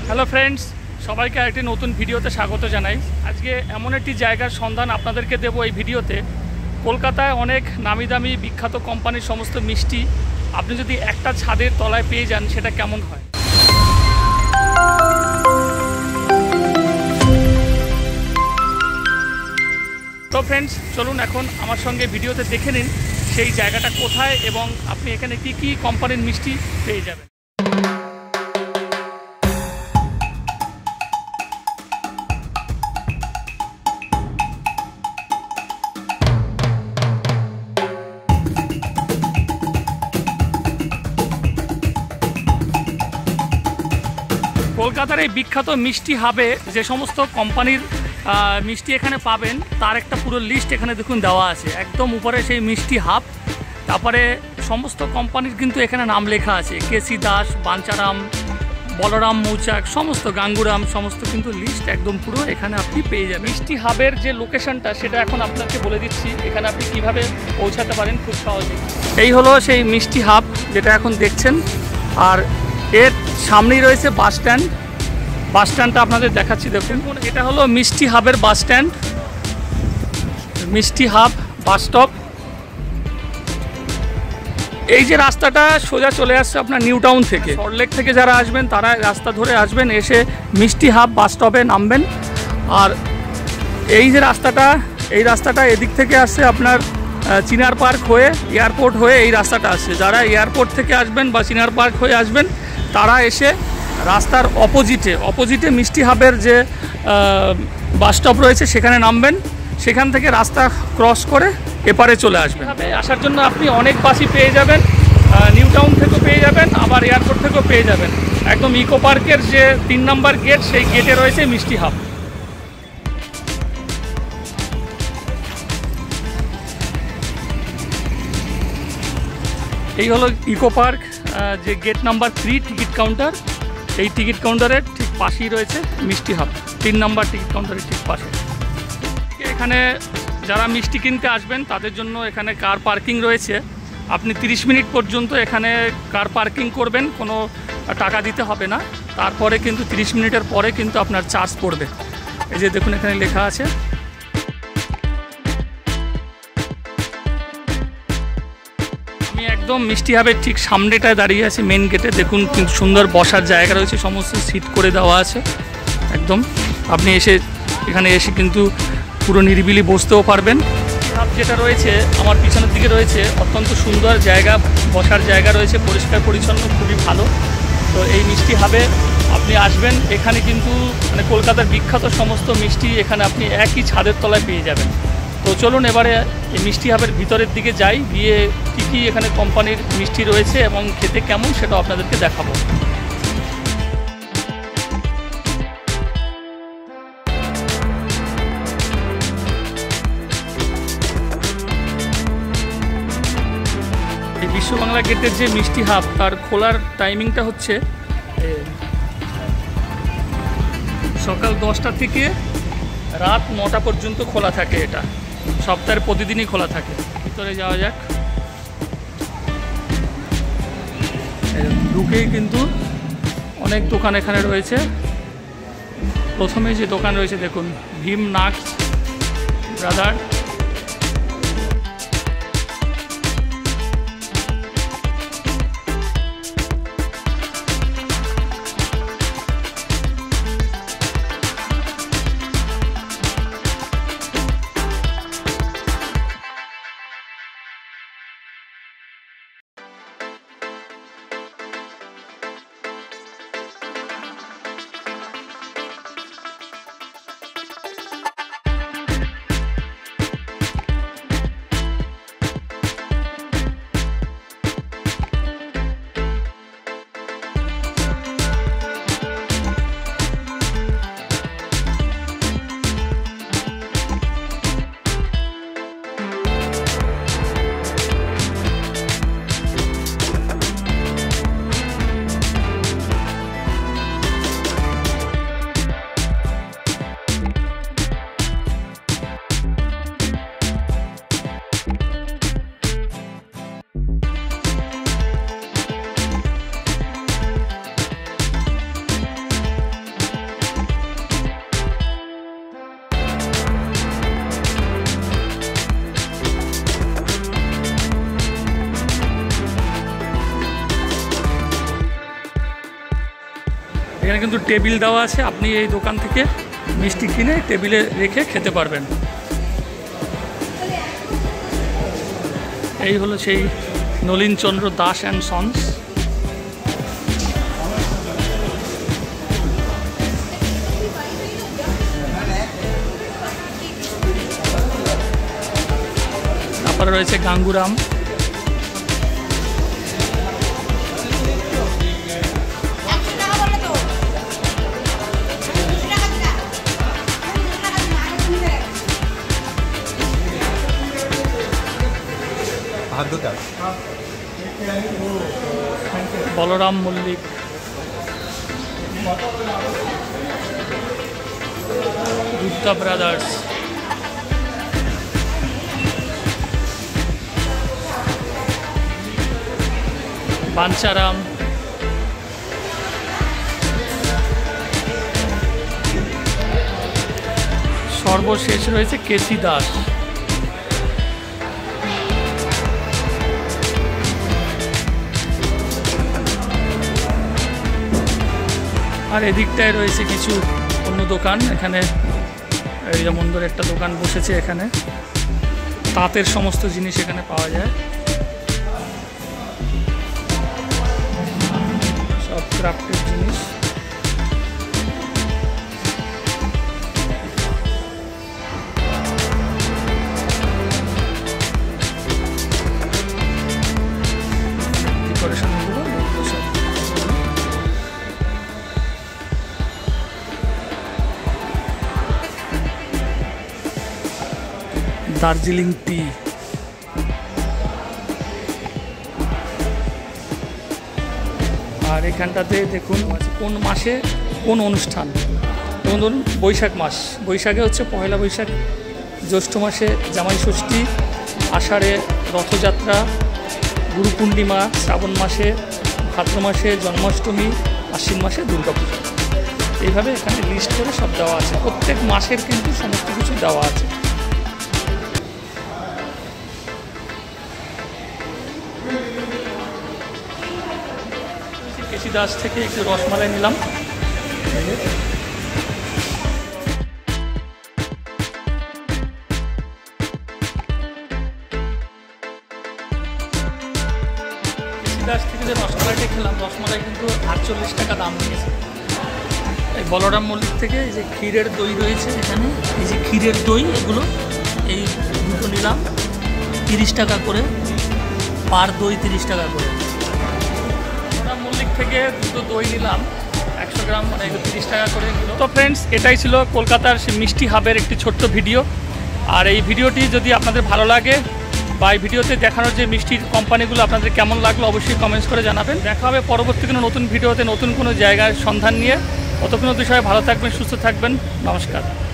Hello friends, সবাইকে আরেকটি নতুন ভিডিওতে স্বাগত জানাই। আজকে এমন একটি জায়গার সন্ধান আপনাদেরকে দেব এই ভিডিওতে। কলকাতায় অনেক নামি দামি বিখ্যাত কোম্পানির সমস্ত মিষ্টি আপনি যদি একটা ছাদের তলায় পেয়ে যান সেটা কেমন হয়। তো ফ্রেন্ডস, চলুন এখন আমার সঙ্গে ভিডিওতে দেখে নিন সেই জায়গাটা কোথায় এবং আপনি এখানে কি কি কোম্পানির মিষ্টি পেয়ে যাবেন। কলকাতার এই বিখ্যাত মিষ্টি হাবে যে সমস্ত কোম্পানির মিষ্টি এখানে পাবেন তার একটা পুরো লিস্ট এখানে দেখুন দেওয়া আছে। একদম উপরে সেই মিষ্টি হাব, তারপরে সমস্ত কোম্পানির কিন্তু এখানে নাম লেখা আছে। কেসি দাস, বাঞ্চারাম, বলরাম মৌচাক, সমস্ত গাঙ্গুরাম, সমস্ত কিন্তু লিস্ট একদম পুরো এখানে আপনি পেয়ে যাবেন। মিষ্টি হাবের যে লোকেশনটা সেটা এখন আপনাকে বলে দিচ্ছি, এখানে আপনি কিভাবে পৌঁছাতে পারেন খুব সহজেই। এই হলো সেই মিষ্টি হাব যেটা এখন দেখছেন, আর এর সামনেই রয়েছে বাস স্ট্যান্ড। বাস স্ট্যান্ডটা আপনাদের দেখাচ্ছি, দেখুন এটা হলো মিষ্টি হাবের bus stand, Mishti hub bus stop. এই যে রাস্তাটা সোজা চলে আসছে আপনার নিউ টাউন থেকে, সল্টলেক থেকে যারা আসবেন তারা রাস্তা ধরে আসবেন, এসে মিষ্টি হাব বাস স্টপে নামবেন। আর এই যে রাস্তাটা, এই রাস্তাটা এদিক থেকে আসছে আপনার চিনার পার্ক হয়ে, এয়ারপোর্ট হয়ে এই রাস্তাটা আসছে। যারা এয়ারপোর্ট থেকে আসবেন বা চিনার পার্ক হয়ে আসবেন তারা এসে রাস্তার অপোজিটে মিষ্টি হাবের যে বাস স্টপ রয়েছে সেখানে নামবেন। সেখান থেকে রাস্তা ক্রস করে এপারে চলে আসবেন। আসার জন্য আপনি অনেক বাসই পেয়ে যাবেন, নিউ টাউন থেকেও পেয়ে যাবেন, আবার এয়ারপোর্ট থেকেও পেয়ে যাবেন। একদম ইকো পার্কের যে 3 নম্বর গেট, সেই গেটে রয়েছে মিষ্টি হাব। এই হলো ইকো পার্ক, যে গেট নাম্বার 3 টিকিট কাউন্টার। এই টিকিট কাউন্টারের ঠিক পাশেই রয়েছে মিষ্টি হাব, 3 নম্বর টিকিট কাউন্টারের ঠিক পাশে। এখানে যারা মিষ্টি কিনতে আসবেন তাদের জন্য এখানে কার পার্কিং রয়েছে। আপনি 30 মিনিট পর্যন্ত এখানে কার পার্কিং করবেন, কোনো টাকা দিতে হবে না। তারপরে কিন্তু 30 মিনিটের পরে কিন্তু আপনার চার্জ পড়বে। এই যে দেখুন এখানে লেখা আছে। আমি একদম মিষ্টি হাবের ঠিক সামনেটায় দাঁড়িয়ে আছি, মেন গেটে। দেখুন কিন্তু সুন্দর বসার জায়গা রয়েছে, সমস্ত সিট করে দেওয়া আছে একদম। আপনি এখানে এসে কিন্তু পুরো নিরিবিলি বসতেও পারবেন। হাব যেটা রয়েছে আমার পিছনের দিকে রয়েছে, অত্যন্ত সুন্দর জায়গা, বসার জায়গা রয়েছে, পরিষ্কার পরিচ্ছন্ন, খুবই ভালো। তো এই মিষ্টি হাবে আপনি আসবেন, এখানে কিন্তু মানে কলকাতার বিখ্যাত সমস্ত মিষ্টি এখানে আপনি একই ছাদের তলায় পেয়ে যাবেন। তো চলুন এবারে এই মিষ্টি হাবের ভিতরের দিকে যাই, গিয়ে কী কী এখানে কোম্পানির মিষ্টি রয়েছে এবং খেতে কেমন সেটা আপনাদেরকে দেখাবো। এই বিশ্ব বাংলা গেটের যে মিষ্টি হাব, তার খোলার টাইমিংটা হচ্ছে সকাল 10টা থেকে রাত 9টা পর্যন্ত খোলা থাকে। এটা সপ্তাহের প্রতিদিনই খোলা থাকে। ভিতরে যাওয়া যাক। ঢুকেই কিন্তু অনেক দোকান এখানে রয়েছে। প্রথমে যে দোকান রয়েছে দেখুন, ভীম নাটস ব্রাদার। এখানে কিন্তু টেবিল দেওয়া আছে, আপনি এই দোকান থেকে মিষ্টি কিনে টেবিলে রেখে খেতে পারবেন। এই হলো সেই নলিনচন্দ্র দাস অ্যান্ড সন্স। তারপরে রয়েছে গাঙ্গুরাম। বলরাম মল্লিক, গুপ্তা ব্রাদার্স, বাঞ্চারাম, সর্বশেষ রয়েছে কেসি দাস। আর এদিকটায় রয়েছে কিছু অন্য দোকান। এখানে এই যেমন ধরে একটা দোকান বসেছে, এখানে তাঁতের সমস্ত জিনিস এখানে পাওয়া যায়, সব ক্রাফটের জিনিস। ডেকোরেশনগুলো সব দার্জিলিং টি। আর এখানটাতে দেখুন কোন মাসে কোন অনুষ্ঠান। যেমন ধরুন বৈশাখ মাস, বৈশাখে হচ্ছে পয়লা বৈশাখ, জ্যৈষ্ঠ মাসে জামাই ষষ্ঠী, আষাঢ়ে রথযাত্রা, গুরু পূর্ণিমা, শ্রাবণ মাসে, ভাদ্র মাসে জন্মাষ্টমী, আশ্বিন মাসে দুর্গাপূজা। এইভাবে এখানে লিস্ট করে সব দেওয়া আছে, প্রত্যেক মাসের কিন্তু সমস্ত কিছু দেওয়া আছে। কেসি দাস থেকে একটু রসমালাই নিলাম। দাস থেকে যে রসমালাইটা খেলাম, রসমালাই কিন্তু 48 টাকা দাম নিয়েছে। এই বলরাম মল্লিক থেকে এই যে ক্ষীরের দই রয়েছে এখানে, এই যে ক্ষীরের দই, এগুলো এই দুটো নিলাম 30 টাকা করে, পার দই 30 টাকা করে। বলরাম মল্লিক থেকে দুটো দই নিলাম 100 গ্রাম, মানে 30 টাকা করে এগুলো। তো ফ্রেন্ডস, এটাই ছিল কলকাতার মিষ্টি হাবের একটি ছোট্ট ভিডিও। আর এই ভিডিওটি যদি আপনাদের ভালো লাগে বা এই ভিডিওতে দেখানোর যে মিষ্টির কোম্পানিগুলো আপনাদের কেমন লাগলো অবশ্যই কমেন্টস করে জানাবেন। দেখা হবে পরবর্তী কোনো নতুন ভিডিওতে নতুন কোনো জায়গার সন্ধান নিয়ে। ততক্ষণ অবধি সবাই ভালো থাকবেন, সুস্থ থাকবেন। নমস্কার।